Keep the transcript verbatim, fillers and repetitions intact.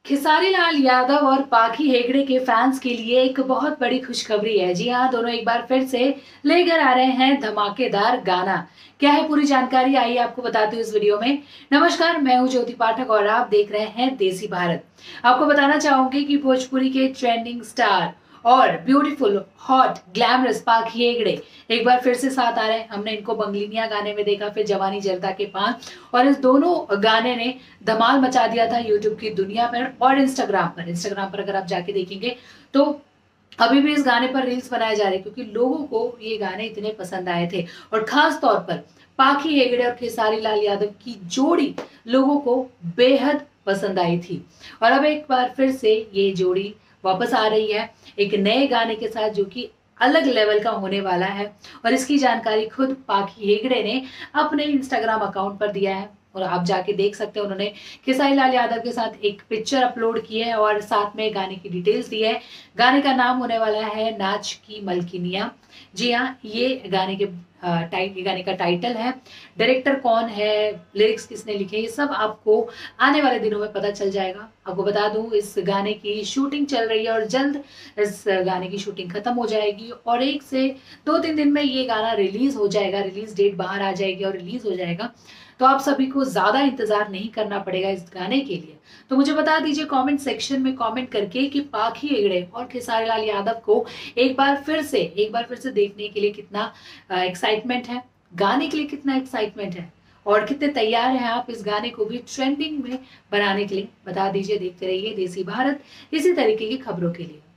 खेसारी लाल यादव और पाखी हेगड़े के फैंस के लिए एक बहुत बड़ी खुशखबरी है। जी हाँ, दोनों एक बार फिर से लेकर आ रहे हैं धमाकेदार गाना। क्या है पूरी जानकारी, आइए आपको बताती हूँ इस वीडियो में। नमस्कार, मैं हूँ ज्योति पाठक और आप देख रहे हैं देसी भारत। आपको बताना चाहूंगी कि भोजपुरी के ट्रेंडिंग स्टार और beautiful hot glamorous Pakhi Hegde एक बार फिर से साथ आ रहे हैं। हमने इनको बंगलिनिया गाने में देखा, फिर जवानी जरदा के पान, और इस दोनों गाने ने धमाल मचा दिया था यूट्यूब की दुनिया पर और इंस्टाग्राम पर। इंस्टाग्राम पर अगर आप जाके देखेंगे तो अभी भी इस गाने पर रील्स बनाए जा रहे हैं, क्योंकि लोगों को ये गाने इतने पसंद आए थे। और खास तौर पर पाखी हेगड़े और खेसारी लाल यादव की जोड़ी लोगों को बेहद पसंद आई थी। और अब एक बार फिर से ये जोड़ी वापस आ रही है एक नए गाने के साथ, जो कि अलग लेवल का होने वाला है। और इसकी जानकारी खुद पाखी हेगड़े ने अपने इंस्टाग्राम अकाउंट पर दिया है, और आप जाके देख सकते हैं। उन्होंने खेसारी लाल यादव के साथ एक पिक्चर अपलोड की है और साथ में गाने की डिटेल्स दी है। गाने का नाम होने वाला है नाच की मलकिनिया। जी हाँ, ये गाने के टाइट ये गाने का टाइटल है। डायरेक्टर कौन है, लिरिक्स किसने लिखे, ये सब आपको आने वाले दिनों में पता चल जाएगा। आपको बता दूं, इस गाने की शूटिंग चल रही है और जल्द इस गाने की शूटिंग खत्म हो जाएगी और एक से दो तीन दिन में ये गाना रिलीज हो जाएगा। रिलीज डेट बाहर आ जाएगी और रिलीज हो जाएगा, तो आप सभी को ज्यादा इंतजार नहीं करना पड़ेगा इस गाने के लिए। तो मुझे बता दीजिए कमेंट सेक्शन में कमेंट करके कि पाखी हेगड़े और खेसारी लाल यादव को एक बार फिर से एक बार फिर से देखने के लिए कितना एक्साइटमेंट है, गाने के लिए कितना एक्साइटमेंट है, और कितने तैयार हैं आप इस गाने को भी ट्रेंडिंग में बनाने के लिए। बता दीजिए। देखते रहिए देसी भारत इसी तरीके की खबरों के लिए।